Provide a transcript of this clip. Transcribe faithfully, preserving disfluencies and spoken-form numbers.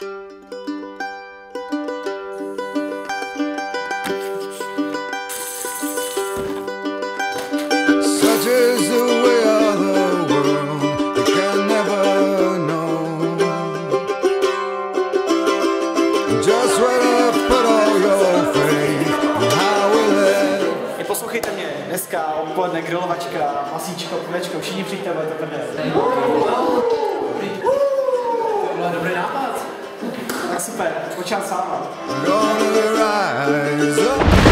Such is the way of the world, you can never know just where to put all your faith and how will it. Poslouchejte mě, dneska odpoledne grilovačka, masíčko, půlečko, všichni přijďte, bude to prdel. To byl dobrý nápad. Tak super, počát sám. Gonna rise up.